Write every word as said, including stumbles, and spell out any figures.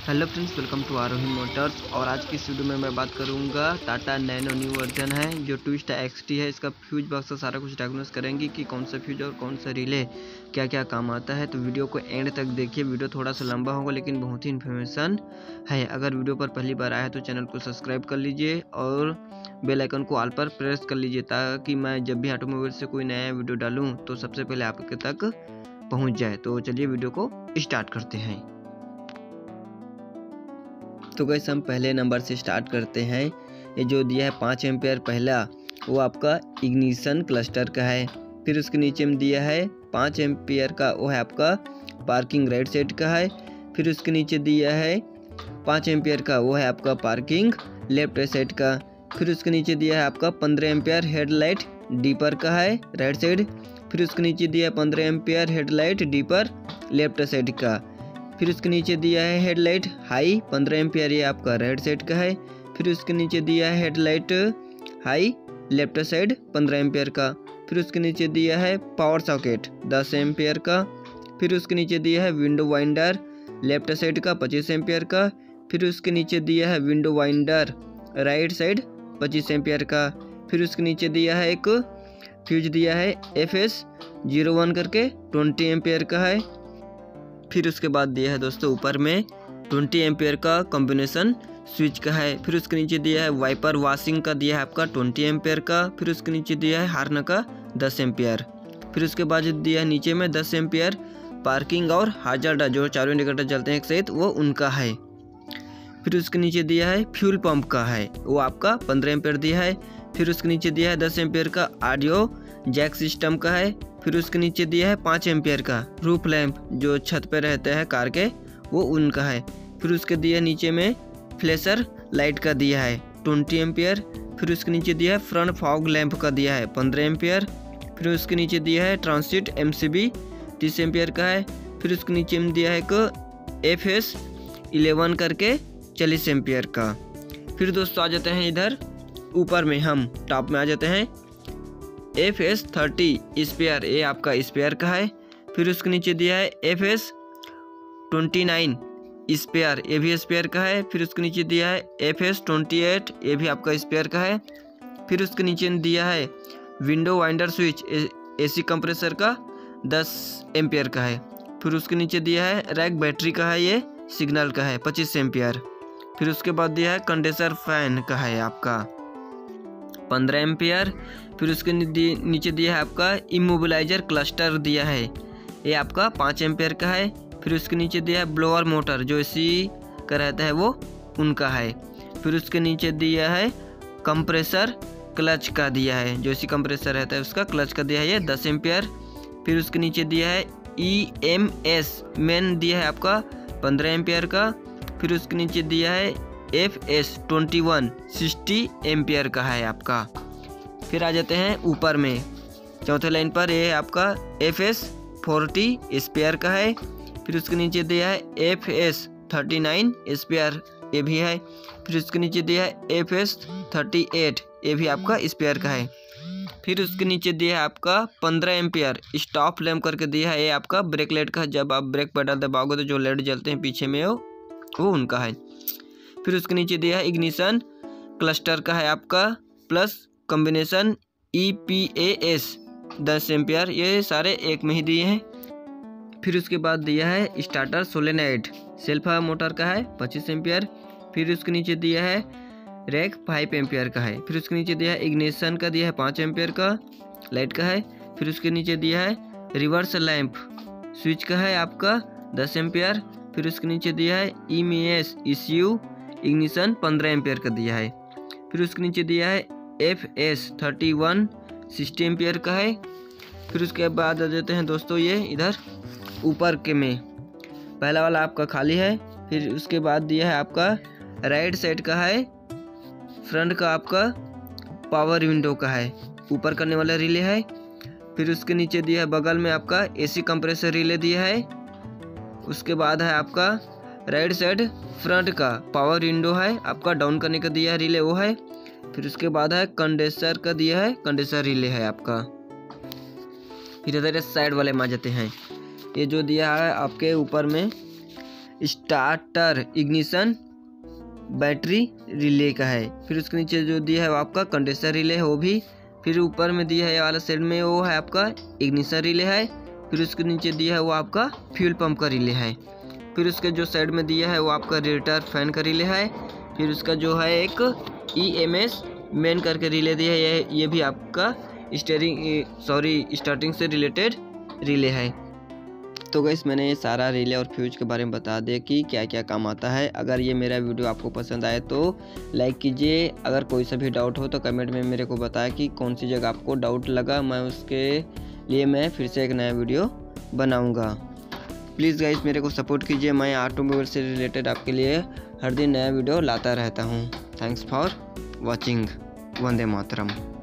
Hello friends, welcome to Aarohi motors. और आज की इस वीडियो में मैं बात करूंगा टाटा नैनो न्यू वर्जन है जो ट्विस्ट एक्सटी है। इसका फ्यूज बॉक्स का सारा कुछ डायग्नोस करेंगे कि कौन सा फ्यूज और कौन सा रिले क्या क्या काम आता है। तो वीडियो को एंड तक देखिए। वीडियो थोड़ा सा लंबा होगा लेकिन बहुत ही इन्फॉर्मेशन है। अगर वीडियो पर पहली बार आया तो चैनल को सब्सक्राइब कर लीजिए और बेल आइकन को ऑल पर प्रेस कर लीजिए ताकि मैं जब भी ऑटोमोबाइल से कोई नया वीडियो डालूँ तो सबसे पहले आपके तक पहुँच जाए। तो चलिए वीडियो को स्टार्ट करते हैं। तो गाइस हम पहले नंबर से स्टार्ट करते हैं। ये जो दिया है पाँच एम्पियर पहला वो आपका इग्निशन क्लस्टर का है। फिर उसके नीचे में दिया है पाँच एम्पियर का वो है आपका पार्किंग राइट साइड का है। फिर उसके नीचे दिया है पाँच एम्पियर का वो है आपका पार्किंग लेफ्ट साइड का। फिर उसके नीचे दिया है आपका पंद्रह एम्पियर हेडलाइट डीपर का है राइट साइड। फिर उसके नीचे दिया है पंद्रह ampere headlight dipper left side का। फिर उसके नीचे दिया है हेडलाइट हाई पंद्रह एम्पियर, ये आपका राइट साइड का है। फिर उसके नीचे दिया है हेडलाइट हाई लेफ्ट साइड पंद्रह एम्पियर का। फिर उसके नीचे दिया है पावर सॉकेट दस एम्पियर का। फिर उसके नीचे दिया है विंडो वाइंडर लेफ्ट साइड का पच्चीस एम्पियर का। फिर उसके नीचे दिया है विंडो वाइंडर राइट साइड पच्चीस एम्पियर का। फिर उसके नीचे दिया है एक फ्यूज दिया है एफ एस जीरो वन करके ट्वेंटी एम्पियर का है। फिर उसके बाद दिया है दोस्तों ऊपर में ट्वेंटी एम्पियर का कॉम्बिनेशन स्विच का है। फिर उसके नीचे दिया है वाइपर वॉशिंग का दिया है आपका ट्वेंटी एम्पियर का। फिर उसके नीचे दिया है हार्न का दस एम्पियर। फिर उसके बाद दिया है नीचे में दस एम्पियर पार्किंग और हाजर्ड जो चारों इंडिकेटर जलते हैं एक साथ वो उनका है। फिर उसके नीचे दिया है फ्यूल पंप का है वो आपका पंद्रह एम्पियर दिया है। फिर उसके नीचे दिया है दस एम्पियर का ऑडियो जैक सिस्टम का है। फिर उसके नीचे दिया है पाँच एम्पियर का रूफ लैंप जो छत पे रहते हैं कार के वो उनका है। फिर उसके दिया नीचे में फ्लैशर लाइट का दिया है ट्वेंटी एम्पियर। फिर उसके नीचे दिया है फ्रंट फॉग लैंप का दिया है पंद्रह एम्पियर। फिर उसके नीचे दिया है ट्रांसिट एमसीबी तीस एम्पियर का है। फिर उसके नीचे में दिया है एक एफ एस इलेवन करके चालीस एम्पियर का। फिर दोस्तों आ जाते हैं इधर ऊपर में, हम टॉप में आ जाते हैं एफ एस थर्टी स्पेयर, ये आपका स्पेयर का है। फिर उसके नीचे दिया है F S twenty nine spare, ये भी स्पेयर का है। फिर उसके नीचे दिया है एफ एस ट्वेंटी एट, ये भी आपका स्पेयर का है। फिर उसके नीचे दिया है window winder switch AC compressor का दस एम्पियर का है। फिर उसके नीचे दिया है रैक बैटरी का है, ये सिग्नल का है पच्चीस एम्पियर। फिर उसके बाद दिया है कंडेंसर फैन का है आपका पंद्रह एम्पियर। फिर उसके नीचे दिया है आपका इमोबिलाइजर क्लस्टर दिया है, ये आपका पाँच एम्पियर का है। फिर उसके नीचे दिया है ब्लोअर मोटर जो एसी का रहता है वो उनका है। फिर उसके नीचे दिया है कंप्रेसर क्लच का दिया है, जो एसी कंप्रेसर रहता है उसका क्लच का दिया है ये दस एम्पियर। फिर उसके नीचे दिया है ई एम एस मेन दिया है आपका पंद्रह एम्पियर का। फिर उसके नीचे दिया है F S twenty one sixty ampere का है आपका। फिर आ जाते हैं ऊपर में चौथे लाइन पर, ये आपका एफ एस फोर्टी स्पेयर का है। फिर उसके नीचे दिया है F S thirty nine spare, ये भी है। फिर उसके नीचे दिया है एफ एस थर्टी एट, ये भी आपका स्पेयर का है। फिर उसके नीचे दिया है आपका पंद्रह एम्पियर स्टॉप लैम्प करके दिया है, ये आपका ब्रेक लाइट का है। जब आप ब्रेक पेडल दबाओगे तो जो लाइट जलते हैं पीछे में वो वो उनका है। फिर उसके नीचे दिया है इग्निशन क्लस्टर का है आपका plus combination E P A S दस एम्पियर, ये सारे एक में ही दिए हैं। फिर उसके बाद दिया है स्टार्टर सोलेनाइड सेल्फ मोटर का है पच्चीस एम्पियर। फिर उसके नीचे दिया है रैक फाइव एम्पियर का है। फिर उसके नीचे दिया है इग्निशन का दिया है पाँच एम्पियर का लाइट का है। फिर उसके नीचे दिया है रिवर्स लैंप स्विच का है आपका दस एम्पियर। फिर उसके नीचे दिया है E M S issue ignition पंद्रह एम्पियर का दिया है। फिर उसके नीचे दिया है F S thirty one sixty ampere का है। फिर उसके बाद आ जाते हैं दोस्तों ये इधर ऊपर के में, पहला वाला आपका खाली है। फिर उसके बाद दिया है आपका राइट साइड का है फ्रंट का आपका पावर विंडो का है ऊपर करने वाला रिले है। फिर उसके नीचे दिया है बगल में आपका एसी कंप्रेसर रिले दिया है। उसके बाद है आपका राइट साइड फ्रंट का पावर विंडो है आपका डाउन करने का दिया है रिले वो है। फिर उसके बाद है कंडेंसर का दिया है कंडेंसर रिले है आपका। फिर इधर साइड वाले में आ जाते हैं, ये जो दिया है आपके ऊपर में स्टार्टर इग्निशन बैटरी रिले का है। फिर उसके नीचे जो दिया है वो आपका कंडेंसर रिले है वो भी। फिर ऊपर में दिया है ये वाला साइड में वो है आपका इग्निशन रिले है। फिर उसके नीचे दिया है वो आपका फ्यूल पंप का रिले है। फिर उसके जो साइड में दिया है वो आपका रेडिएटर फैन का रिले है। फिर उसका जो है एक ई एम एस मेन करके रिले दिया है, ये ये भी आपका स्टीयरिंग सॉरी स्टार्टिंग से रिलेटेड रिले है। तो गाइस मैंने ये सारा रिले और फ्यूज के बारे में बता दिया कि क्या क्या काम आता है। अगर ये मेरा वीडियो आपको पसंद आए तो लाइक कीजिए। अगर कोई सा भी डाउट हो तो कमेंट में मेरे को बताएं कि कौन सी जगह आपको डाउट लगा, मैं उसके लिए मैं फिर से एक नया वीडियो बनाऊंगा। प्लीज़ गाइस मेरे को सपोर्ट कीजिए, मैं ऑटोमोबाइल से रिलेटेड आपके लिए हर दिन नया वीडियो लाता रहता हूँ। Thanks for watching. वंदे मातरम।